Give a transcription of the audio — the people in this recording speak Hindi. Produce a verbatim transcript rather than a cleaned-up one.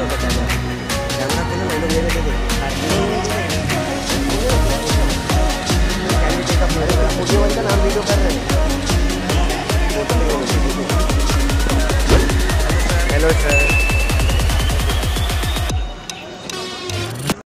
बता दो कैमरा खोलो मैं लोग ये देखो मुझे वन का नाम वीडियो कर रहे हैं।